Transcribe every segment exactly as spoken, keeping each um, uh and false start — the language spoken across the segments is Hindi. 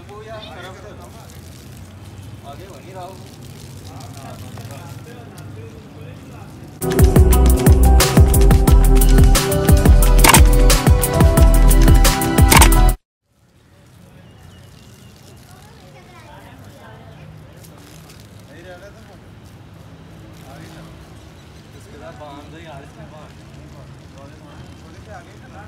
वो यार आगे हो नहीं रहा बांध दो यार इसमें बांध थोड़े से आगे चला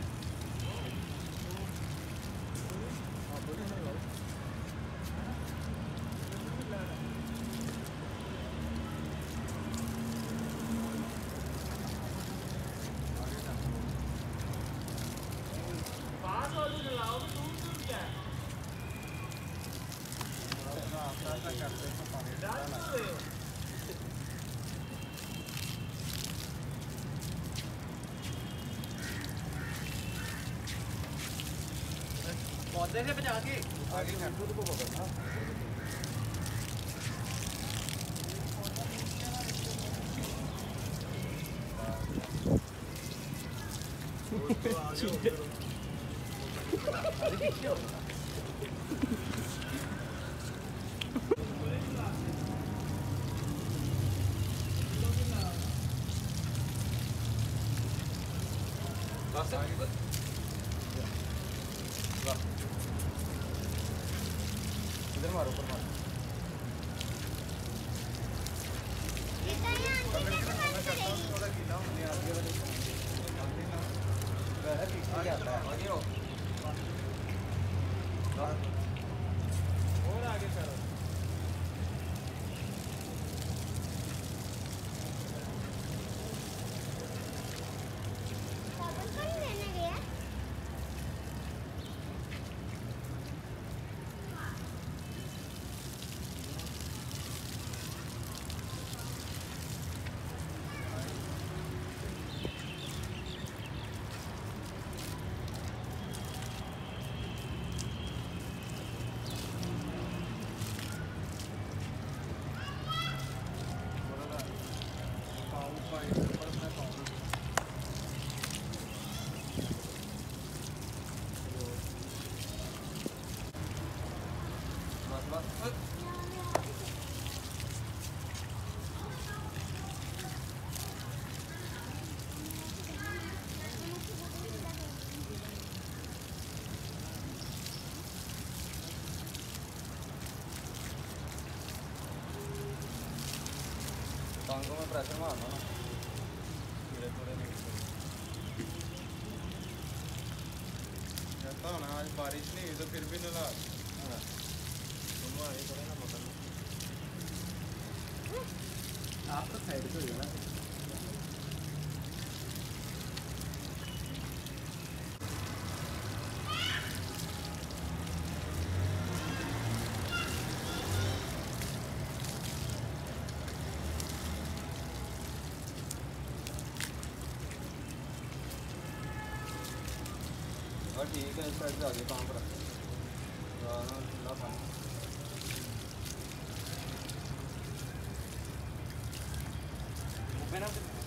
पास वालों चलाओ तो दूर दूर क्या है अपना अपना करते हैं पानी डाल दो पौधे से बचा के आगे झंडू को पकड़ना इधर मारो ऊपर मारो थोड़ा गीला होने आगे वाले आगे हो और आगे करो टांगों में प्रेशर मारना ना कीड़े थोड़े नहीं कहता हूँ ना आज बारिश नहीं हुई तो फिर भी नला तुम आगे करें ना पकड़ आप तो साइड पे हो ना ठीक है इस साइड से आगे कहाँ पर रखते हैं